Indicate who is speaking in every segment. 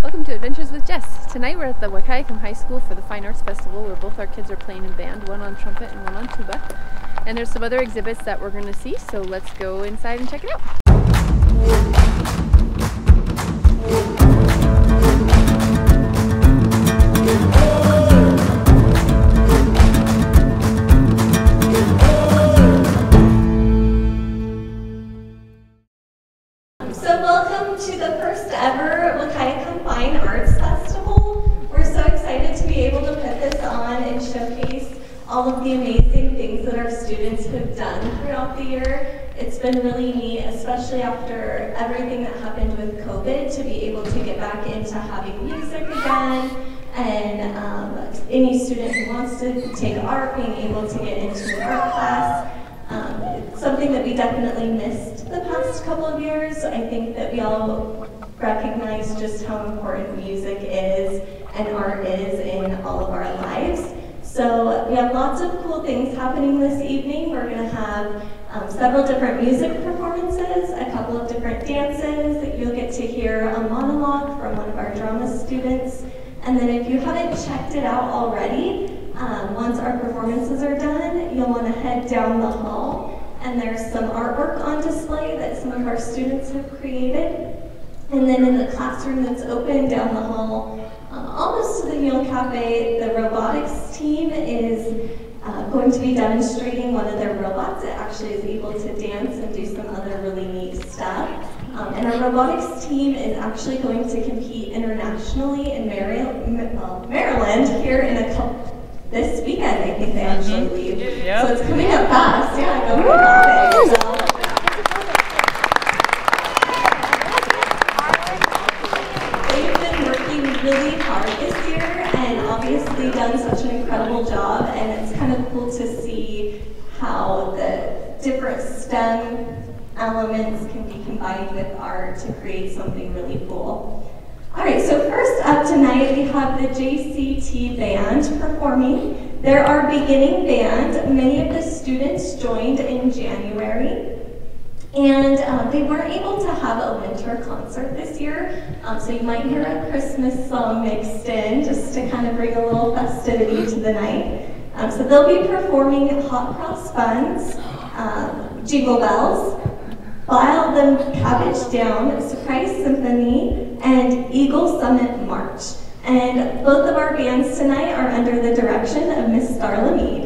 Speaker 1: Welcome to Adventures with Jess. Tonight we're at the Wahkiakum High School for the Fine Arts Festival where both our kids are playing in band, one on trumpet and one on tuba. And there's some other exhibits that we're going to see, so let's go inside and check it out.
Speaker 2: So welcome to the first ever Wahkiakum Fine Arts Festival. We're so excited to be able to put this on and showcase all of the amazing things that our students have done throughout the year. It's been really neat, especially after everything that happened with COVID, to be able to get back into having music again, and any student who wants to take art, being able to get into an art class. It's something that we definitely missed the past couple of years. I think that we all recognize just how important music is and art is in all of our lives. So we have lots of cool things happening this evening. We're going to have several different music performances, a couple of different dances. You'll get to hear a monologue from one of our drama students. And then if you haven't checked it out already, once our performances are done, you'll want to head down the hall, and there's some artwork on display that some of our students have created. And then in the classroom that's open down the hall, almost to the Neal Cafe, the robotics team is going to be demonstrating one of their robots. It actually is able to dance and do some other really neat stuff. And our robotics team is actually going to compete internationally in Maryland here in this weekend. I think they actually leave. Yep. So it's coming up fast. Yeah, go robotics. They've been working really hard this year and obviously done such an incredible job, and it's kind of cool to see how the different STEM elements can be combined with art to create something really cool. All right, so first up tonight we have the JCT Band performing. They're our beginning band. Many of the students joined in January, and they weren't able to have a winter concert this year, so you might hear a Christmas song mixed in just to kind of bring a little festivity to the night. So they'll be performing Hot Cross Buns, Jingle Bells, File Them Cabbage Down, Surprise Symphony, and Eagle Summit March. And both of our bands tonight are under the direction of Miss Starla Mead.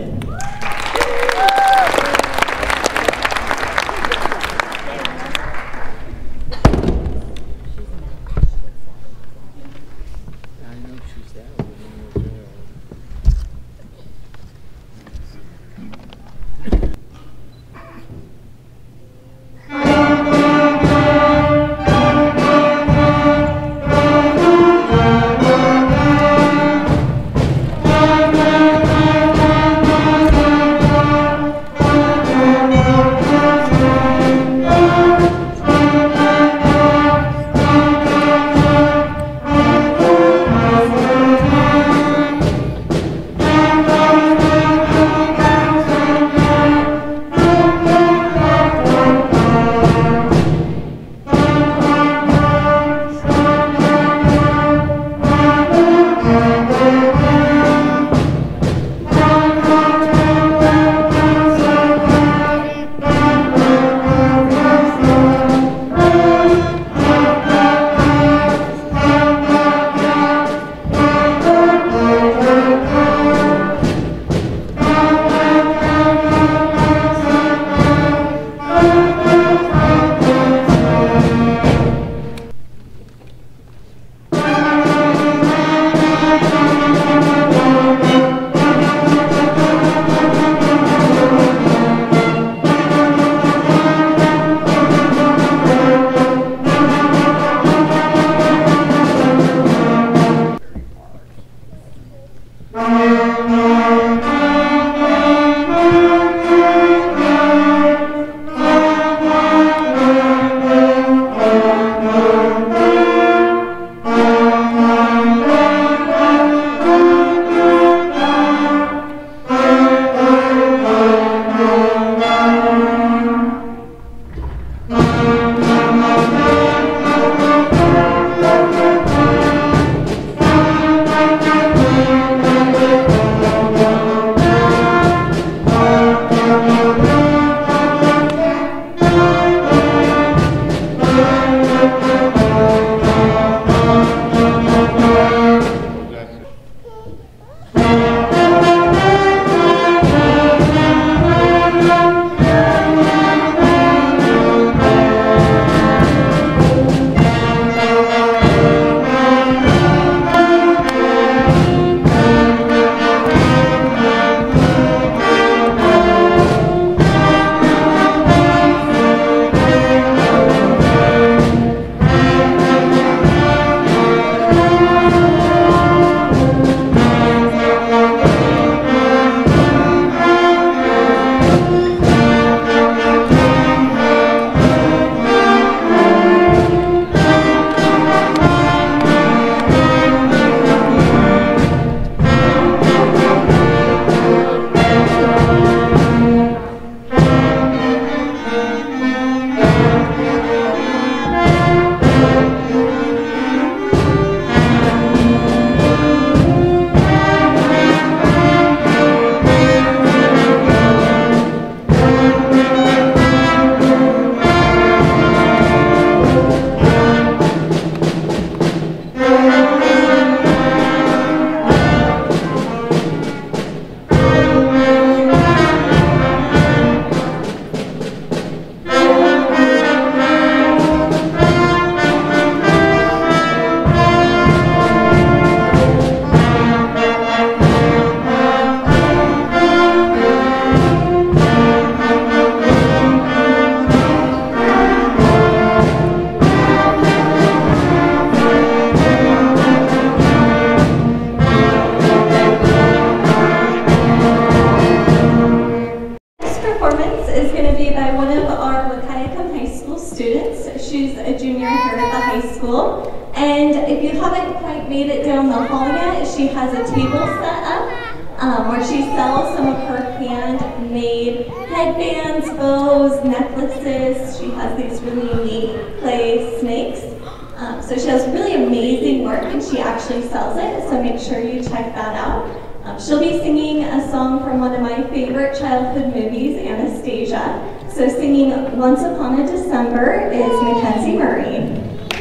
Speaker 2: And if you haven't quite made it down the hall yet, she has a table set up where she sells some of her handmade headbands, bows, necklaces. She has these really neat clay snakes. So she has really amazing work, and she actually sells it, so make sure you check that out. She'll be singing a song from one of my favorite childhood movies, Anastasia. So singing Once Upon a December is Mackenzie Murray.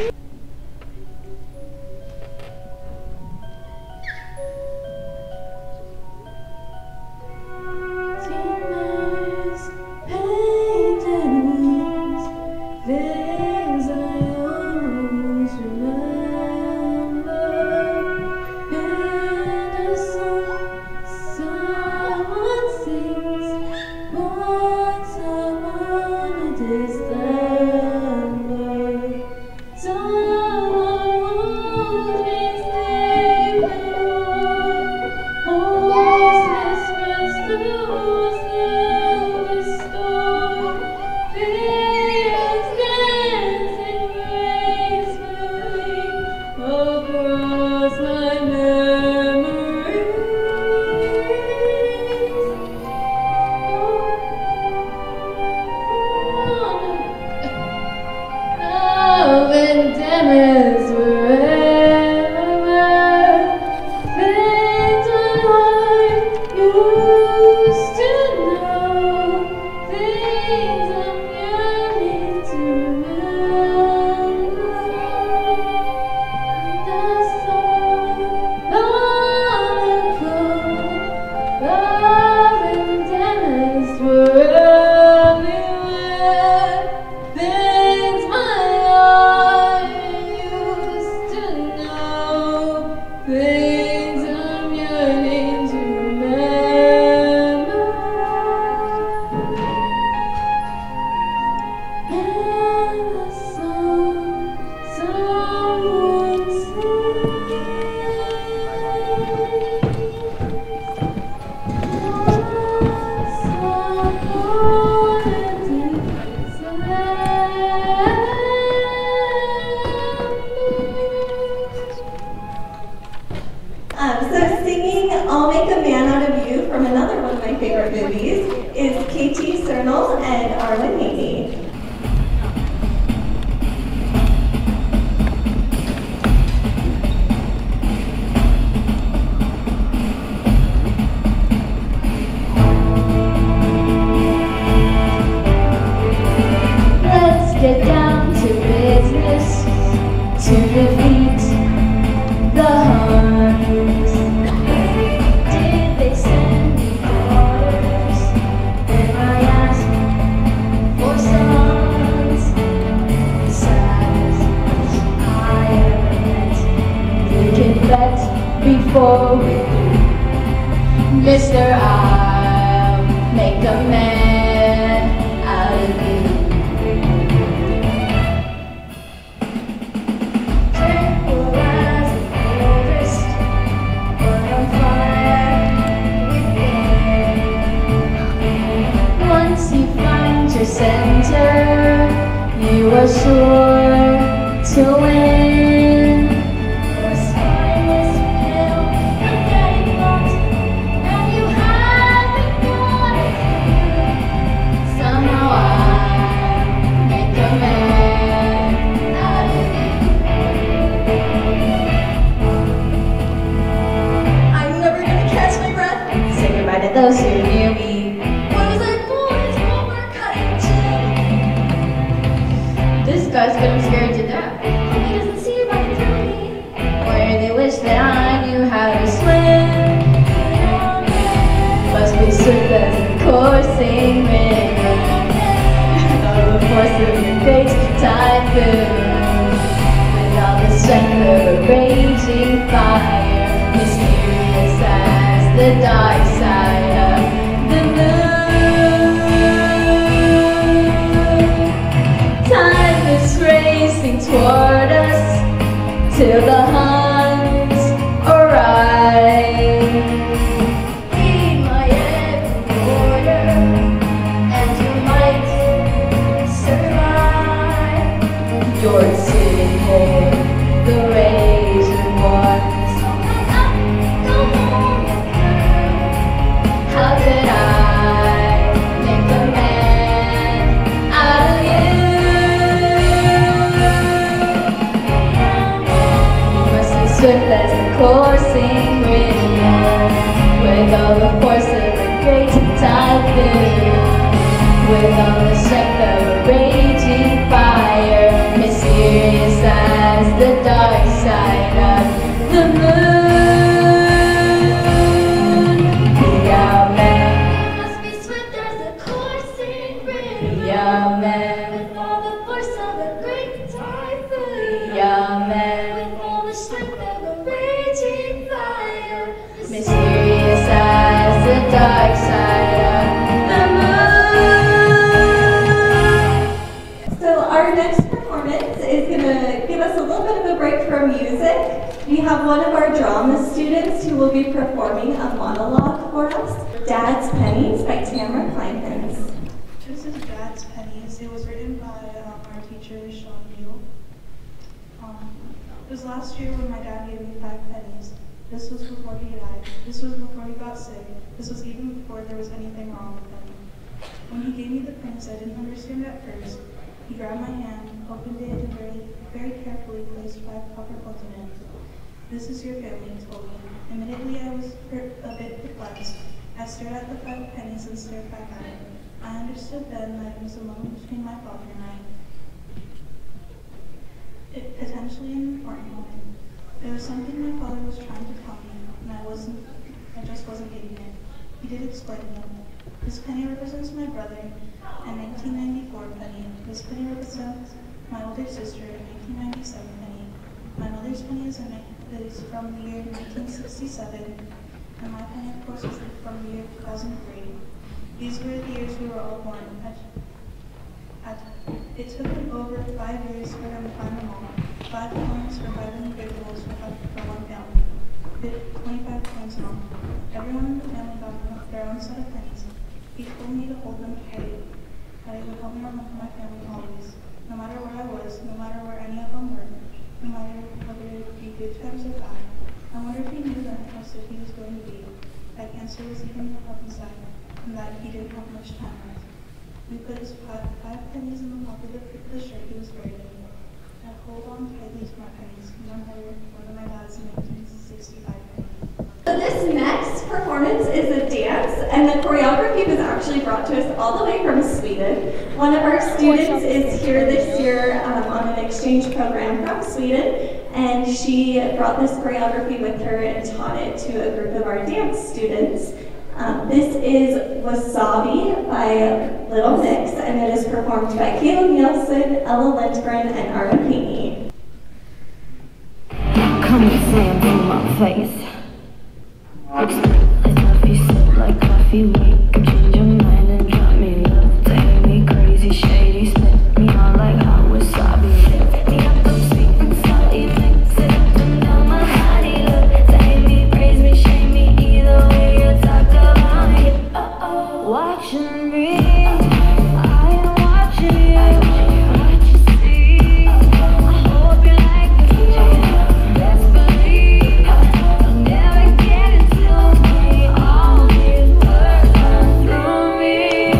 Speaker 2: So singing I'll Make a Man Out of You from another one of my favorite movies is KT Cernal and Arlen Navy.
Speaker 3: Let's get down to business to defeat the Huns. Did they send me daughters? Then I asked for sons. The saddest I ever met. We can bet before we do. Mister, I'll make a man out of you. Once you find your center, you are sure to win. Your spine is pale and getting locked, and you haven't got a clue. Somehow I make a man out of you. I'm never gonna catch my breath. Say goodbye to those who knew me. This guy's getting scared to death. Hope he doesn't see if I can throw me. Where they wish that I knew how to swim. Must be swift as a coursing river. All the force of your fate, typhoon. With all the strength of a raging fire. Mysterious as the dark side of the moon. Time is racing toward us till the Huns arrive. Lead my every order, and you might survive. You're sitting for the rain. swift as the coursing river, with all the force of a great typhoon, with all the strength of a raging fire, mysterious as the dark side of the moon. Young man must be swift as a coursing river, young man with all the force of a great typhoon, young man with all the strength of a raging fire, mysterious as the dark side of the moon.
Speaker 2: So our next performance is going to give us a little bit of a break from music. We have one of our drama students who will be performing a monologue for us, Dad's Pennies by Tamara Kleinhans.
Speaker 4: This is Dad's Pennies. It was written by our teacher, Sean Neal. It was last year when my dad gave me 5 pennies. This was before he died. This was before he got sick. This was even before there was anything wrong with him. When he gave me the pennies, I didn't understand at first. He grabbed my hand, opened it, and very carefully placed 5 copper coins in it. This is your family, he told me. Immediately I was a bit perplexed. I stared at the 5 pennies and stared back at it. I understood then that it was a moment between my father and I. Potentially an important moment. There was something my father was trying to tell me, and I just wasn't getting it. He did explain it. This penny represents my brother, a 1994 penny. This penny represents my older sister, a 1997 penny. My mother's penny is from the year 1967, and my penny, of course, is from the year 2003. These were the years we were all born. It took him over 5 years for him to find them all. 5 coins for 5 individuals for one family. 25 coins in all. Everyone in the family got their own set of pennies. He told me to hold them tight, that it would help me remember my family always. No matter where I was, no matter where any of them were, no matter whether it would be good times or bad. I wonder if he knew then how sick he was going to be, that cancer was eating him up inside, and that he didn't have much time left. We put his 5 pennies in the pocket of the shirt he was buried in. I hold on tightly to my pennies, one of my dad's 1965 pennies.
Speaker 2: So this next performance is a dance, and the choreography was actually brought to us all the way from Sweden. One of our students is here this year on an exchange program from Sweden, and she brought this choreography with her and taught it to a group of our dance students. This is Wasabi by Little Mix, and it is performed by Caleb Nielsen, Ella Lindgren, and Arna Pini.
Speaker 5: Come and slam in my face. It's stuff you sip like coffee. We could change your mind and drop me love. Take me crazy, shady, spit me on like hot wasabi. Me up, I'm sweet and salty, mix it up and down my body. Look, take me, praise me, shame me, either way you talk about me. Watching me, I am watching you. What you see, I hope you like the view. Best believe I'll never get into me. All these words run through me.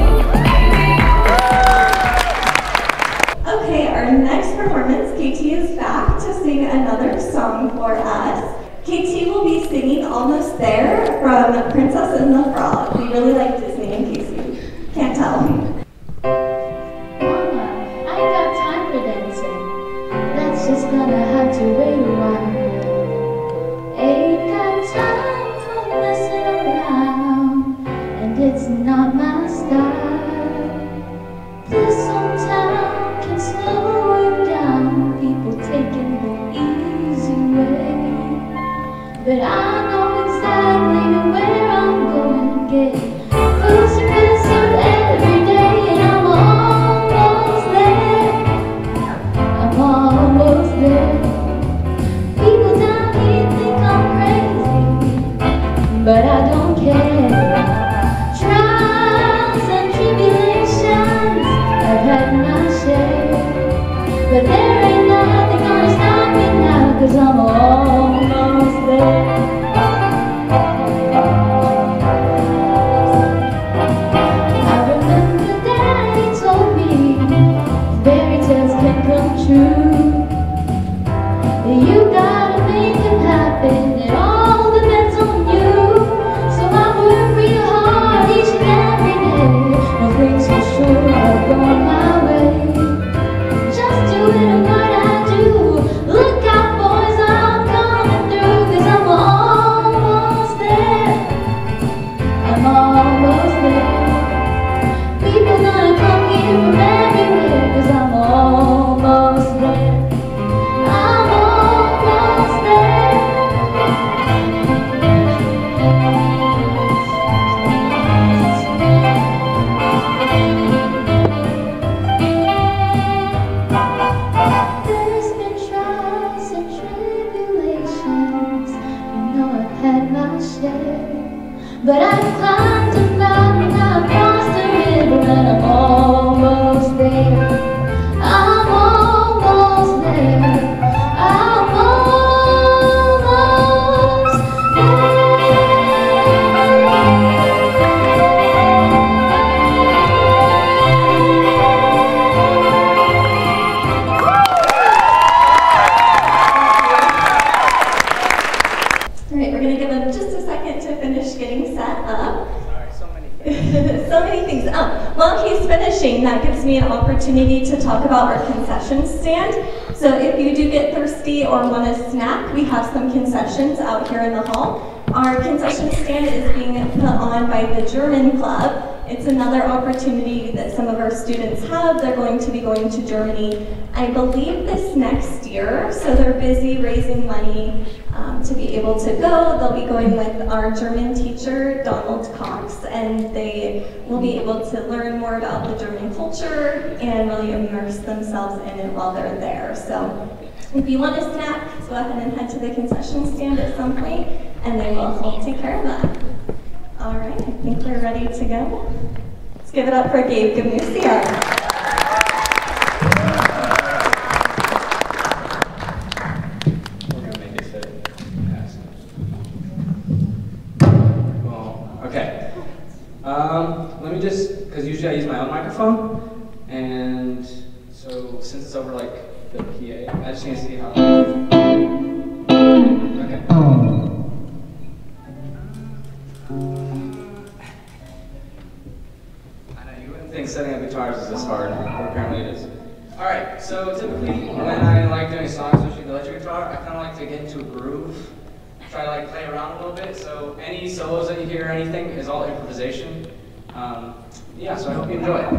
Speaker 2: Okay, our next performance, KT is back to sing another song for us. KT will be singing Almost There from Princess and the Frog. We really like Disney, in case you can't tell.
Speaker 3: Mama, I ain't got time for dancing. That's just gonna have to wait a while. Ain't got time for messing around, and it's not my style. This old town can slow you down, people taking the easy way. But I know exactly where I'm going to get closer every day, and I'm almost there. I'm almost there. People down here think I'm crazy, but I don't care. Trials and tribulations, I've had my share, but there ain't nothing gonna stop me now, 'cause I'm almost there. I remember Daddy told me fairy tales can come true. You gotta make them happen. much there. But I climbed a mountain, I crossed a river, and I'm almost there. I'm almost there. I'm almost there.
Speaker 2: Alright, we're going to give them just a second to finish getting set up.
Speaker 6: Sorry, so many things.
Speaker 2: So many things. While he's finishing, that gives me an opportunity to talk about our concession stand. So if you do get thirsty or want a snack, we have some concessions out here in the hall. Our concession stand is being put on by the German Club. It's another opportunity that some of our students have. They're going to be going to Germany, I believe, this next year. So they're busy raising money to be able to go. They'll be going with our German teacher, Donald Cox, and they will be able to learn more about the German culture and really immerse themselves in it while they're there. So if you want a snack, go ahead and head to the concession stand at some point, and they will help take care of that. All right, I think we're ready to go. Let's give it up for Gabe Gamusia.
Speaker 6: Let me just, because usually I use my own microphone, and so since it's over like the PA, I just need to see how. Okay. I know you wouldn't think setting up guitars is this hard, but apparently it is. All right, so typically when I like doing songs, especially the electric guitar, I kind of like to get into a groove, try to like play around a little bit. So any solos that you hear or anything is all improvisation. Yeah, so I hope you enjoy it.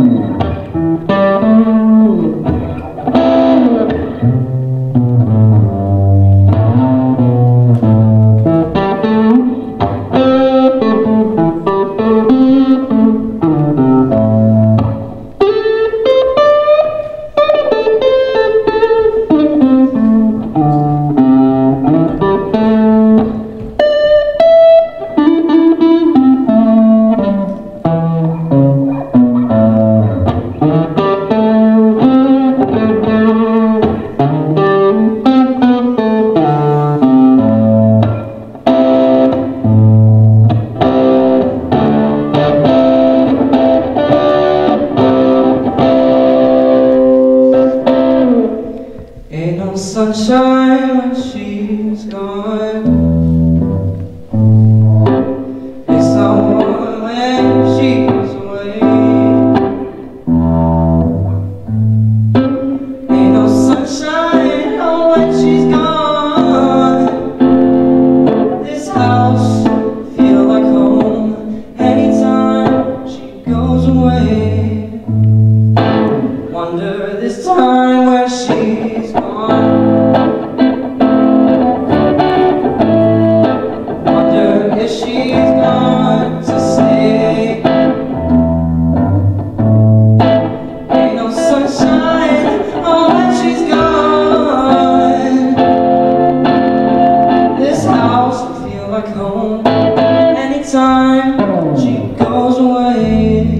Speaker 6: Sunshine when she's gone. It's not warm when she's away. Ain't no sunshine when she's gone. This house feel like home anytime she goes away. Wonder this time where she's gone. She's gone to stay. Ain't no sunshine when she's gone. This house will feel like home anytime she goes away.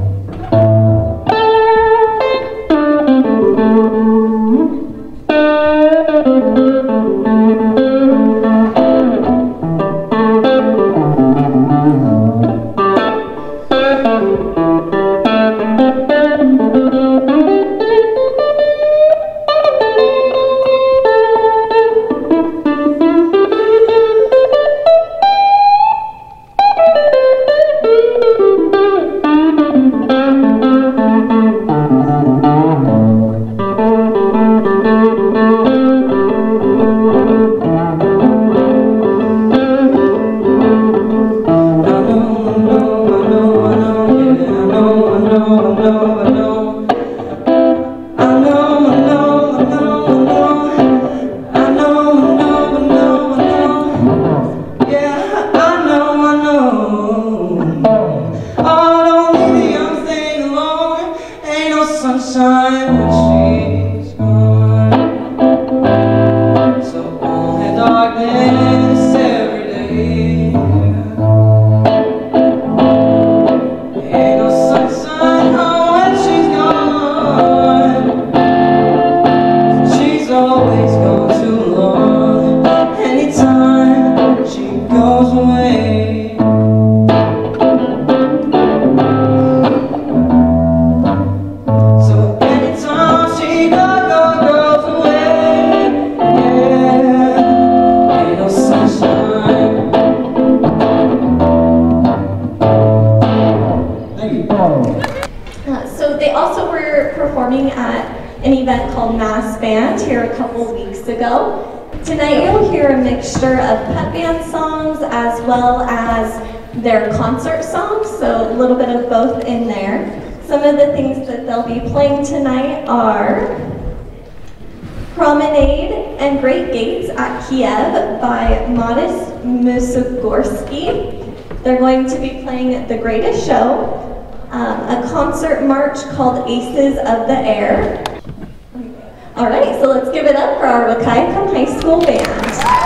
Speaker 6: Sunshine when she's gone. So all the darkness every day.
Speaker 2: called Mass Band here a couple weeks ago. Tonight you'll hear a mixture of pep band songs as well as their concert songs, so a little bit of both in there. Some of the things that they'll be playing tonight are Promenade and Great Gates at Kiev by Modest Musogorsky. They're going to be playing The Greatest Show, a concert march called Aces of the Air. All right, so let's give it up for our Wahkiakum High School Band.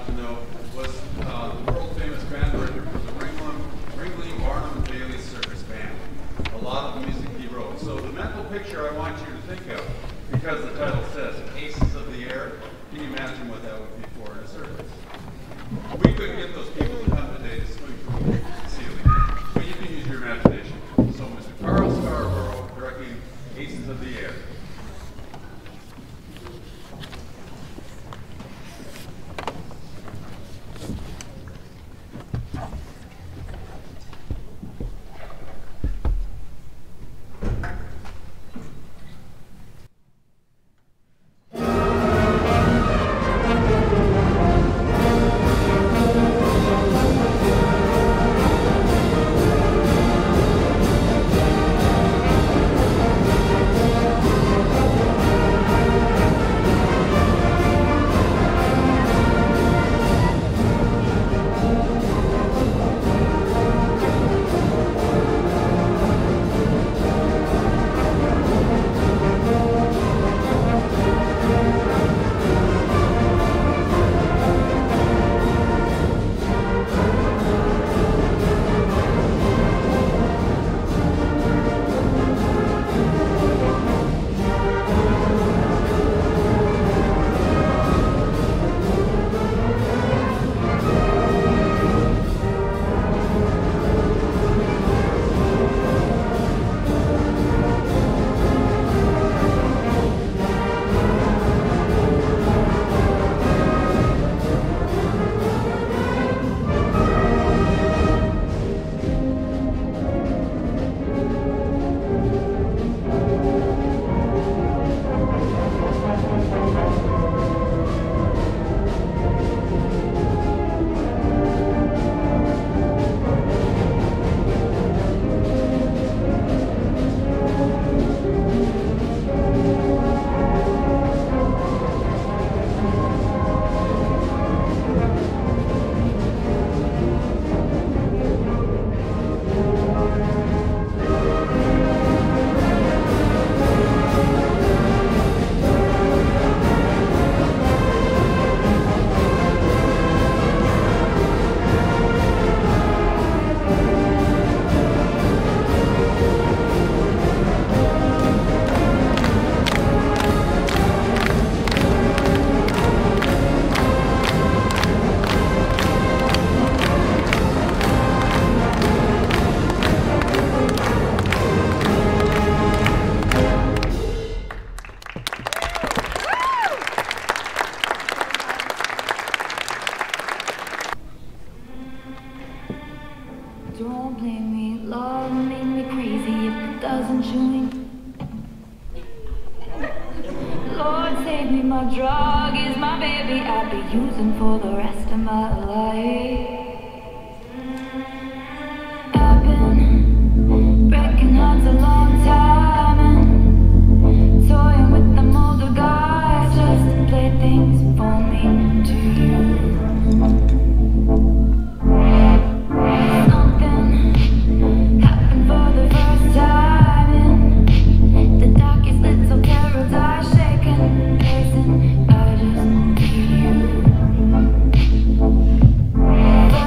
Speaker 7: to know was the world-famous band director for the Ringling Barnum and Bailey Circus Band. A lot of the music he wrote. So the mental picture I want you to think of, because the title says Aces of the Air, can you imagine what that would be for in a circus? We couldn't get those people to come today to swing from the ceiling, but you can use your imagination. So Mr. Carl Scarborough directing Aces of the Air.
Speaker 5: Don't blame me, love made me crazy if it doesn't join. Lord save me, my drug is my baby, I'll be using for the rest of my life. I've been breaking hearts a long time and toying with them older guys just to play things for me to you. I just need you.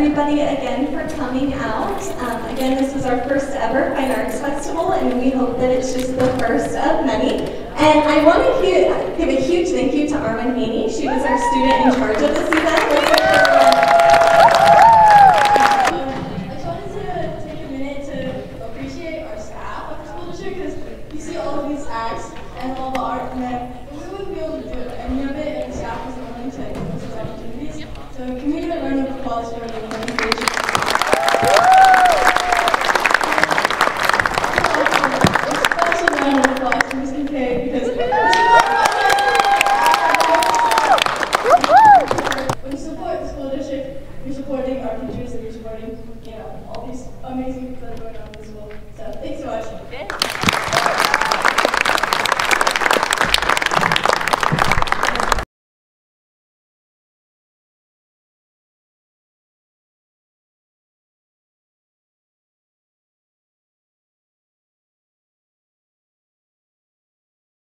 Speaker 2: everybody again for coming out. Again, this was our first ever Fine Arts Festival, and we hope that it's just the first of many. And I want to give a huge thank you to Armin Haney. She was our student in charge of this event.
Speaker 8: I just wanted to take a minute to appreciate our staff at the school district, because you see all of these acts and all the art, and we wouldn't be able to do any of it if the staff wasn't willing to give us those opportunities. So can we get a round of applause for the organization? Also a round of applause for Ms. Kincaid, because when you support the school district, you're supporting our teachers, and you're supporting, all these amazing things that are going on in the school.